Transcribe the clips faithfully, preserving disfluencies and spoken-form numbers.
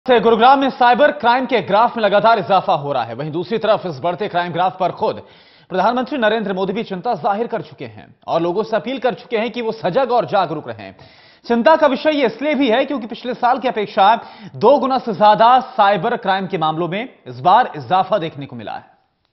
से गुरुग्राम में cyber crime के ग्राफ में लगातार इजाफा हो रहा है। वहीं दूसरी तरफ इस बढ़ते क्राइम ग्राफ पर खुद प्रधानमंत्री नरेंद्र मोदी भी चिंता जाहिर कर चुके हैं और लोगों से अपील कर चुके हैं कि वो सजग और जागरूक रहें। चिंता का विषय ये इसलिए भी है क्योंकि पिछले साल की अपेक्षा दो गुना से ज्यादा साइबर क्राइम के मामलों में इस बार इजाफा देखने को मिला है।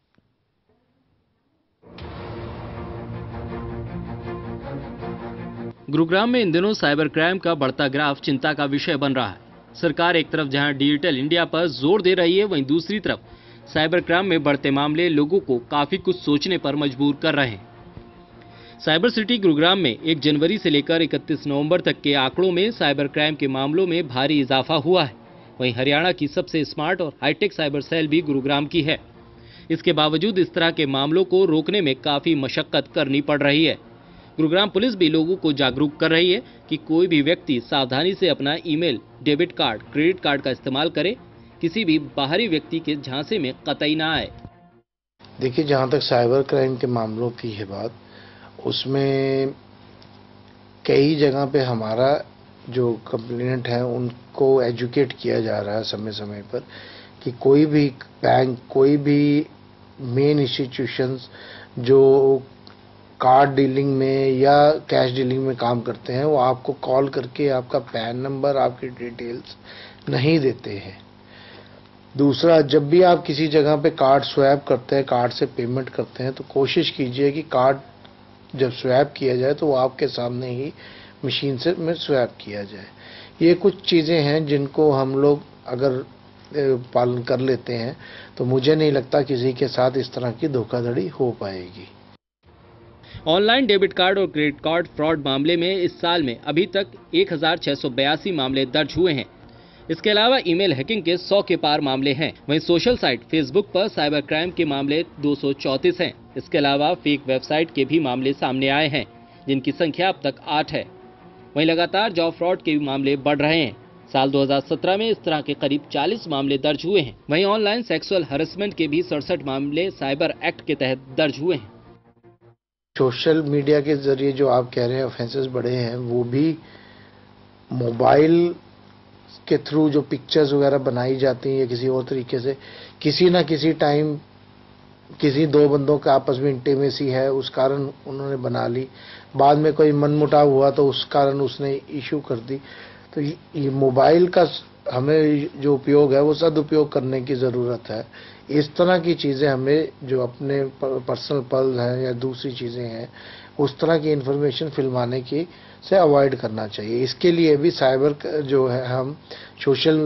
गुरुग्राम में इन दिनों साइबर क्राइम का बढ़ता ग्राफ चिंता का विषय बन रहा है। सरकार एक तरफ जहां डिजिटल इंडिया पर जोर दे रही है, वहीं दूसरी तरफ साइबर क्राइम में बढ़ते मामले लोगों को काफी कुछ सोचने पर मजबूर कर रहे हैं। साइबर सिटी गुरुग्राम में एक जनवरी से लेकर इकतीस नवंबर तक के आंकड़ों में साइबर क्राइम के मामलों में भारी इजाफा हुआ है। वहीं हरियाणा की सबसे स्मार्ट और हाईटेक साइबर सेल भी गुरुग्राम की है। इसके बावजूद इस तरह के मामलों को रोकने में काफी मशक्कत करनी पड़ रही है। गुरुग्राम पुलिस भी लोगों को जागरूक कर रही है कि कोई भी व्यक्ति सावधानी से अपना email, debit card, credit card का इस्तेमाल करे, किसी भी बाहरी व्यक्ति के झांसे में कतई ना आए। देखिए, जहां तक साइबर क्राइम के मामलों की है बात, उसमें कई जगह पे हमारा जो कंप्लेनेंट है उनको एजुकेट किया जा रहा है समय समय पर कि कोई भी बैंक, कोई भी मेन इंस्टीट्यूशंस जो कार्ड डीलिंग में या कैश डीलिंग में काम करते हैं, वो आपको कॉल करके आपका पैन नंबर, आपकी डिटेल्स नहीं देते हैं। दूसरा, जब भी आप किसी जगह पे कार्ड स्वैप करते हैं, कार्ड से पेमेंट करते हैं, तो कोशिश कीजिए कि कार्ड जब स्वैप किया जाए तो वो आपके सामने ही मशीन से में स्वैप किया जाए। ये कुछ चीज़ें हैं जिनको हम लोग अगर पालन कर लेते हैं तो मुझे नहीं लगता किसी के साथ इस तरह की धोखाधड़ी हो पाएगी। ऑनलाइन डेबिट कार्ड और क्रेडिट कार्ड फ्रॉड मामले में इस साल में अभी तक एक हजार छह सौ बयासी मामले दर्ज हुए हैं। इसके अलावा ईमेल हैकिंग के सौ के पार मामले हैं। वहीं सोशल साइट फेसबुक पर साइबर क्राइम के मामले दो सौ चौंतीस हैं। इसके अलावा फेक वेबसाइट के भी मामले सामने आए हैं, जिनकी संख्या अब तक आठ है। वहीं लगातार जॉब फ्रॉड के भी मामले बढ़ रहे हैं। साल दो हजार सत्रह में इस तरह के करीब चालीस मामले दर्ज हुए हैं। वहीं ऑनलाइन सेक्सुअल हरेसमेंट के भी सड़सठ मामले साइबर एक्ट के तहत दर्ज हुए हैं। सोशल मीडिया के जरिए जो आप कह रहे हैं ऑफेंसेस बढ़े हैं, वो भी मोबाइल के थ्रू जो पिक्चर्स वगैरह बनाई जाती हैं या किसी और तरीके से किसी ना किसी टाइम किसी दो बंदों का आपस में इंटीमेसी है, उस कारण उन्होंने बना ली, बाद में कोई मनमुटाव हुआ तो उस कारण उसने इशू कर दी। तो ये मोबाइल का हमें जो उपयोग है वो सदुपयोग करने की ज़रूरत है। इस तरह की चीज़ें हमें जो अपने पर्सनल पल हैं या दूसरी चीज़ें हैं, उस तरह की इंफॉर्मेशन फिल्माने की से अवॉइड करना चाहिए। इसके लिए भी साइबर जो है, हम सोशल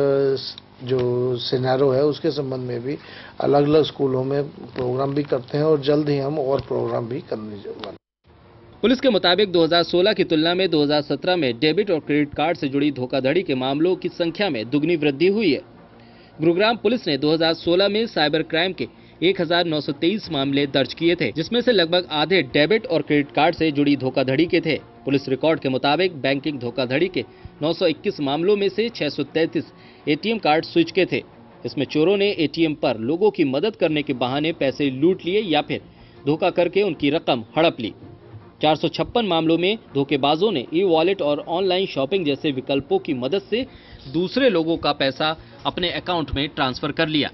जो सिनेरियो है उसके संबंध में भी अलग अलग स्कूलों में प्रोग्राम भी करते हैं और जल्द ही हम और प्रोग्राम भी करने वाले। पुलिस के मुताबिक दो हजार सोलह की तुलना में दो हजार सत्रह में डेबिट और क्रेडिट कार्ड से जुड़ी धोखाधड़ी के मामलों की संख्या में दुगनी वृद्धि हुई है। गुरुग्राम पुलिस ने दो हजार सोलह में साइबर क्राइम के एक हजार नौ सौ तेईस मामले दर्ज किए थे, जिसमें से लगभग आधे डेबिट और क्रेडिट कार्ड से जुड़ी धोखाधड़ी के थे। पुलिस रिकॉर्ड के मुताबिक बैंकिंग धोखाधड़ी के नौ सौ इक्कीस मामलों में से छह सौ तैंतीस एटीएम कार्ड स्विच के थे। इसमें चोरों ने एटीएम पर लोगों की मदद करने के बहाने पैसे लूट लिए या फिर धोखा करके उनकी रकम हड़प ली। चार सौ छप्पन मामलों में धोखेबाजों ने ई वॉलेट और ऑनलाइन शॉपिंग जैसे विकल्पों की मदद से दूसरे लोगों का पैसा अपने अकाउंट में ट्रांसफर कर लिया।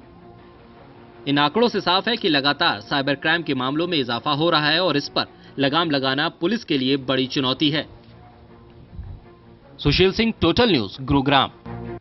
इन आंकड़ों से साफ है कि लगातार साइबर क्राइम के मामलों में इजाफा हो रहा है और इस पर लगाम लगाना पुलिस के लिए बड़ी चुनौती है। Sushil Singh, total news, Gurugram.